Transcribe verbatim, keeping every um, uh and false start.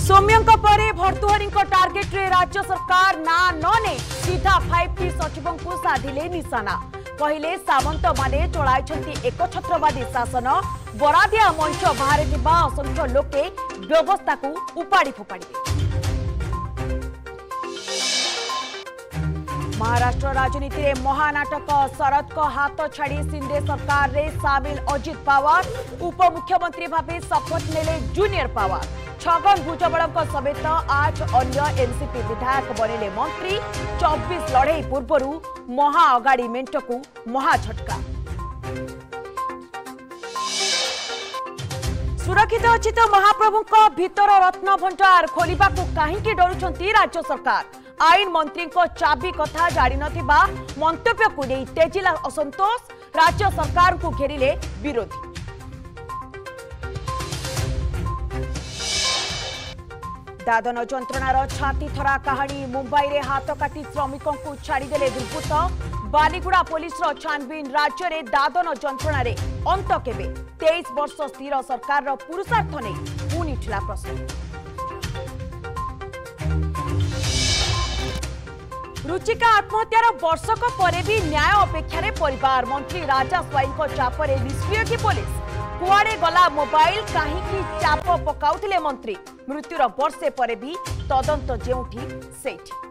सौम्यों परे भर्तृहरि टार्गेट रे राज्य सरकार ना न ने सीधा फाइव टी सचिवों को साधिले निशाना कहले सामंत माने चलाई एक छत्रवादी शासन बरादिया मंच बाहर असंख्य लोके व्यवस्था को उपाड़ी फोपाड़ी। महाराष्ट्र राजनीति में महानाटक शरद को हाथ छाड़ी शिंदे सरकार रे सामिल अजित पवार उपमुख्यमंत्री भावे शपथ नेले जूनियर पवार छगन भुजबल समेत आठ अन्य एनसीपी विधायक बनिले मंत्री चौबीस लड़ई पूर्वर महाअगाड़ी मेंट को महाझटका। सुरक्षित अच्छी तो महाप्रभु भीतर रत्न भंडार खोलिबा को कहीं डरुछंती राज्य सरकार आईन मंत्री को चाबी कथा जारी नथिबा मंतव्य को नहीं तेजिला असंतोष राज्य सरकार को घेरिले विरोधी। दादन जंत्रणार छाती थरा कहानी मुंबई रे हाथ काटी श्रमिकों को छाड़देले दुर्बृत्त बालीगुड़ा पुलिस छानबीन राज्य में दादन जंत्रणार अंत केबे तेईस वर्ष स्थिर सरकार पुरुषार्थ नहीं पुणी उठिला प्रश्न। रुचिका आत्महत्यार वर्षक परे भी न्याय अपेक्षा रे परिवार मंत्री राजा स्वाई चापरे निष्क्रिय की पुलिस कुआड़े गला मोबाइल कहीं चाप पकाउथिले मंत्री मृत्युर वर्षे परे भी तदंत जेउठी सेठी।